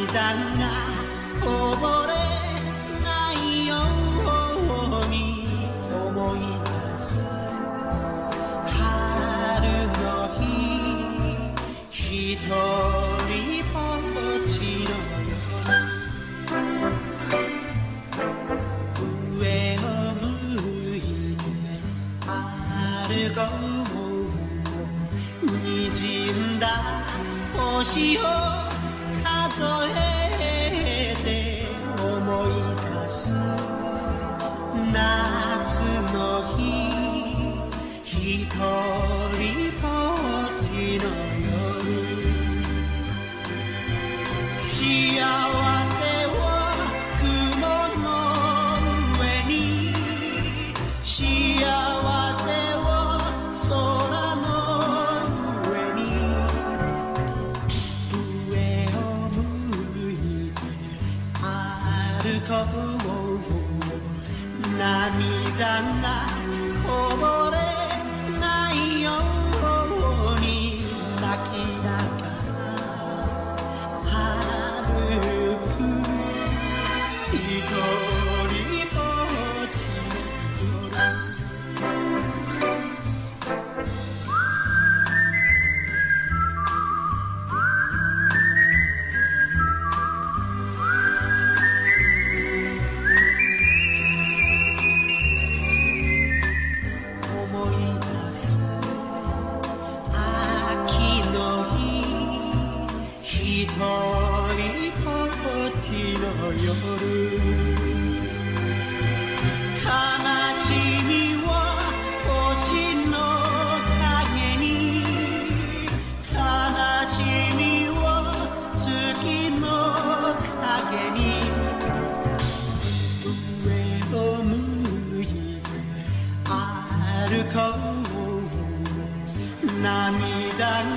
涙がこぼれないように思い出す春の日一人ぼっちの上を向いて歩こう滲んだ星を数えて思い出す夏の日一人ぼっちの夜幸せは雲の上に幸せは空の上に上を向いて歩こう涙がこぼれないように泣きながら歩く一人ぼっちの夜思い出す秋の日一人ぼっちの夜悲しみは星の影に悲しみは月の影に上を向いて歩こう涙が